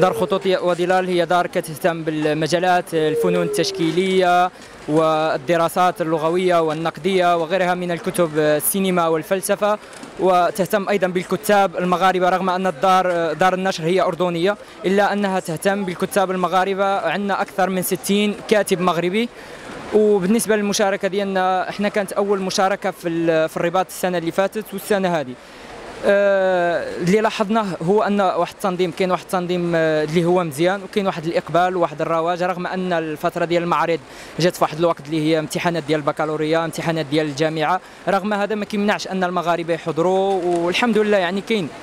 دار خطوط وظلال هي دار كتهتم بالمجالات الفنون التشكيلية والدراسات اللغوية والنقدية وغيرها من الكتب، السينما والفلسفة، وتهتم أيضا بالكتاب المغاربة. رغم أن دار النشر هي أردنية إلا أنها تهتم بالكتاب المغاربة. عندنا أكثر من 60 كاتب مغربي. وبالنسبة للمشاركة ديالنا، احنا كانت أول مشاركة في الرباط السنة اللي فاتت والسنة هذه. اللي لاحظناه هو ان كاين واحد التنظيم اللي هو مزيان، وكاين واحد الاقبال وواحد الرواج، رغم ان الفتره ديال المعرض جات في واحد الوقت اللي هي امتحانات ديال البكالوريا، امتحانات ديال الجامعه. رغم هذا ما كيمنعش ان المغاربه يحضروا، والحمد لله يعني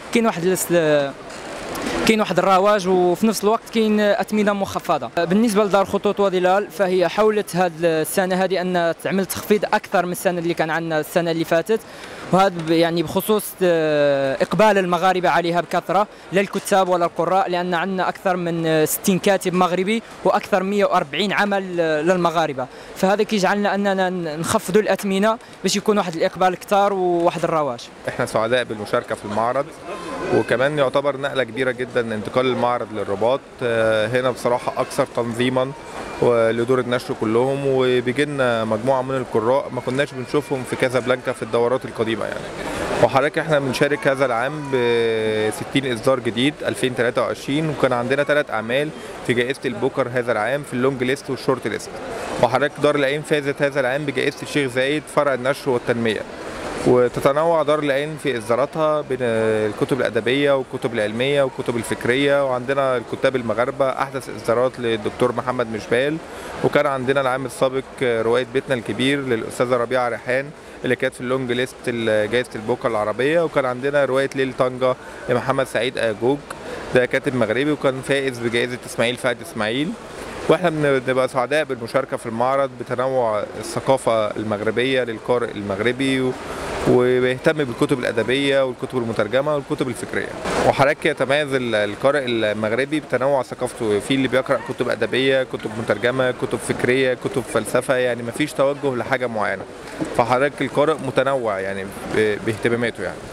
كاين واحد الرواج، وفي نفس الوقت كاين اثمنه مخفضه. بالنسبه لدار خطوط وظلال فهي حاولت هذه السنه هذه ان تعمل تخفيض اكثر من السنه اللي كان عندنا السنه اللي فاتت، وهذا يعني بخصوص اقبال المغاربه عليها بكثره، لا الكتاب ولا القراء، لان عندنا اكثر من 60 كاتب مغربي واكثر 140 عمل للمغاربه، فهذا كيجعلنا اننا نخفضوا الاثمنه باش يكون واحد الاقبال كثار وواحد الرواج. احنا سعداء بالمشاركه في المعرض، وكمان يعتبر نقله كبيره جدا انتقال المعرض للرباط. هنا بصراحه اكثر تنظيما ولدور النشر كلهم، وبيجي لنا مجموعه من القراء ما كناش بنشوفهم في كازابلانكا في الدورات القديمه يعني. وحضرتك احنا بنشارك هذا العام ب 60 اصدار جديد 2023، وكان عندنا 3 اعمال في جائزه البوكر هذا العام في اللونج ليست والشورت ليست. وحضرتك دار العين فازت هذا العام بجائزه الشيخ زايد فرع النشر والتنميه. وتتنوع دار العين في إصداراتها بين الكتب الأدبية والكتب العلمية والكتب الفكرية، وعندنا الكتاب المغاربة أحدث إصدارات للدكتور محمد مشبال، وكان عندنا العام السابق رواية بيتنا الكبير للأستاذة ربيعة ريحان اللي كانت في اللونج ليست جائزة البوكر العربية، وكان عندنا رواية ليل طنجة لمحمد سعيد أيجوج، ده كاتب مغربي وكان فائز بجائزة إسماعيل فهد إسماعيل. واحنا بنبقى سعداء بالمشاركه في المعرض بتنوع الثقافه المغربيه للقارئ المغربي، وبيهتم بالكتب الادبيه والكتب المترجمه والكتب الفكريه. وحضرتك يتميز القارئ المغربي بتنوع ثقافته، في اللي بيقرا كتب ادبيه، كتب مترجمه، كتب فكريه، كتب فلسفه، يعني ما فيش توجه لحاجه معينه. فحضرتك القارئ متنوع يعني باهتماماته يعني.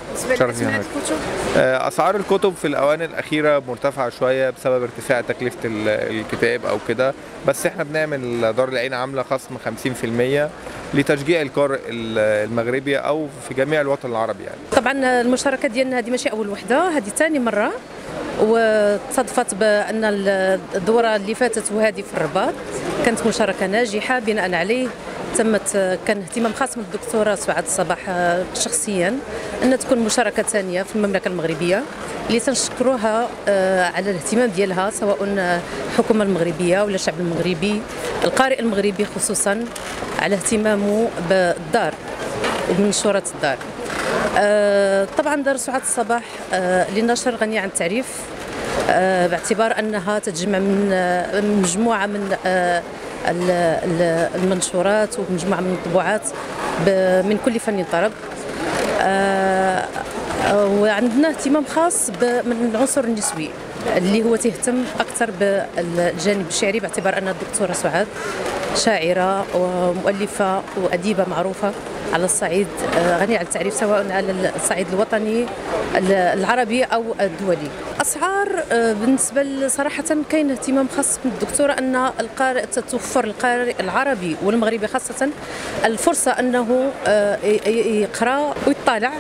اسعار الكتب في الاوان الاخيره مرتفعه شويه بسبب ارتفاع تكلفه الكتاب او كده، بس احنا بنعمل دار العين عامله خصم 50% لتشجيع القارئ المغربي او في جميع الوطن العربي يعني. طبعا المشاركه ديالنا هذه ماشي اول وحده، هذه ثاني مره، وتصادفت بان الدوره اللي فاتت وهذه في الرباط كانت مشاركه ناجحه. بناء عليه كان اهتمام خاص من الدكتوره سعاد الصباح شخصيا ان تكون مشاركه ثانيه في المملكه المغربيه، اللي تنشكروها على الاهتمام ديالها، سواء الحكومه المغربيه ولا الشعب المغربي، القارئ المغربي خصوصا على اهتمامه بالدار وبمنشورات الدار. طبعا دار سعاد الصباح للنشر غنيه عن التعريف، باعتبار انها تتجمع من مجموعه من المنشورات ومجموعه من الطبوعات من كل فن طرب. وعندنا اهتمام خاص من العنصر النسوي اللي هو تهتم اكثر بالجانب الشعري، باعتبار ان الدكتوره سعاد شاعره ومؤلفه واديبه معروفه على الصعيد غني عن التعريف، سواء على الصعيد الوطني العربي او الدولي. اسعار بالنسبه صراحه كاين اهتمام خاص من الدكتوره ان القارئ توفر القارئ العربي والمغربي خاصه الفرصه انه يقرا ويطالع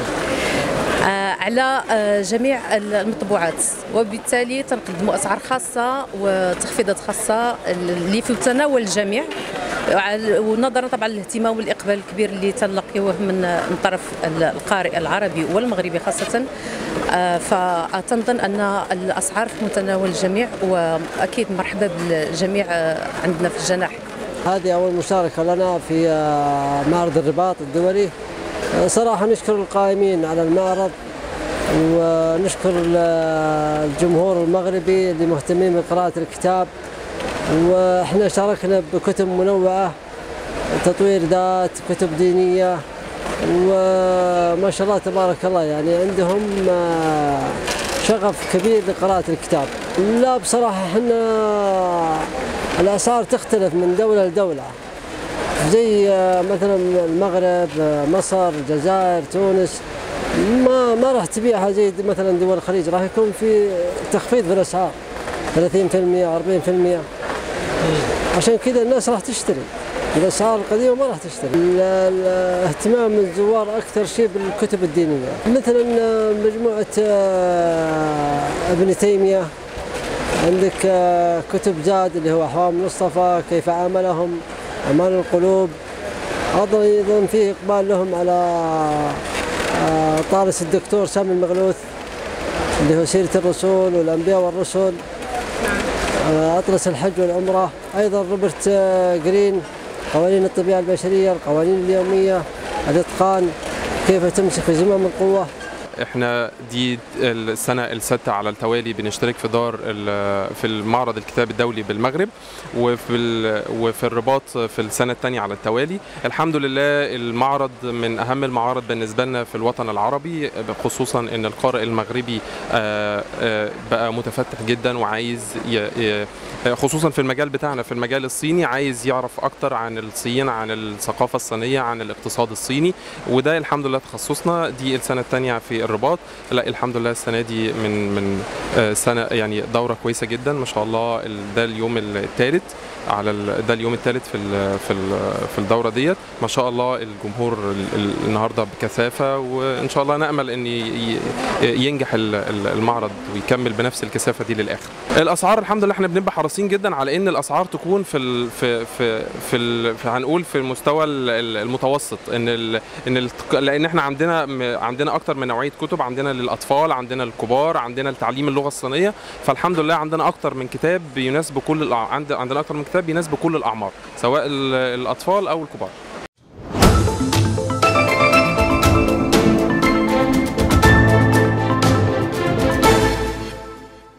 على جميع المطبوعات، وبالتالي تنقدموا اسعار خاصه وتخفيضات خاصه اللي في تناول الجميع، ونظرا طبعا للاهتمام والاقبال الكبير اللي تنلقيوه من طرف القارئ العربي والمغربي خاصه. فتنظن ان الاسعار في متناول الجميع، واكيد مرحبا بالجميع عندنا في الجناح. هذه اول مشاركه لنا في معرض الرباط الدولي. صراحه نشكر القائمين على المعرض، ونشكر الجمهور المغربي اللي مهتمين بقراءه الكتاب. واحنا شاركنا بكتب منوعه، تطوير ذات، كتب دينيه، وما شاء الله تبارك الله يعني عندهم شغف كبير لقراءة الكتاب. لا بصراحة احنا الأسعار تختلف من دولة لدولة، زي مثلا المغرب، مصر، الجزائر، تونس، ما راح تبيعها زي مثلا دول الخليج، راح يكون في تخفيض في الأسعار. 40%. عشان كذا الناس راح تشتري. الأسعار القديمة ما راح تشتري. الاهتمام من الزوار أكثر شيء بالكتب الدينية، مثلا مجموعة ابن تيمية، عندك كتب زاد اللي هو أحوال المصطفى، كيف عاملهم، أمان القلوب. أيضا فيه إقبال لهم على طارس الدكتور سامي المغلوث اللي هو سيرة الرسول والأنبياء والرسل، أطلس الحج والعمرة. أيضا روبرت جرين، قوانين الطبيعة البشرية، القوانين اليومية، الإتقان، كيف تمسك في زمام القوة. احنا دي السنة السادسة على التوالي بنشترك في المعرض الكتاب الدولي بالمغرب، وفي الرباط في السنة الثانية على التوالي. الحمد لله المعرض من أهم المعارض بالنسبة لنا في الوطن العربي، خصوصا إن القارئ المغربي بقى متفتح جدا وعايز خصوصا في المجال بتاعنا، في المجال الصيني، عايز يعرف أكتر عن الصين، عن الثقافة الصينية، عن الاقتصاد الصيني، وده الحمد لله تخصصنا. دي السنة الثانية في الرباط. لا الحمد لله السنة دي من سنة يعني دورة كويسة جدا ما شاء الله. ده اليوم الثالث ده اليوم الثالث في الدورة ديت ما شاء الله. الجمهور النهارده بكثافة، وإن شاء الله نأمل إن ينجح المعرض ويكمل بنفس الكثافة دي للآخر. الأسعار الحمد لله احنا بنبقى حريصين جدا على إن الأسعار تكون في هنقول في المستوى المتوسط، لأن احنا عندنا أكتر من نوعية كتب، عندنا للأطفال، عندنا للكبار، عندنا لتعليم اللغة الصينية. فالحمد لله عندنا أكتر من كتاب بيناسب عندنا أكتر من كتاب بيناسب كل الأعمار، سواء الأطفال أو الكبار.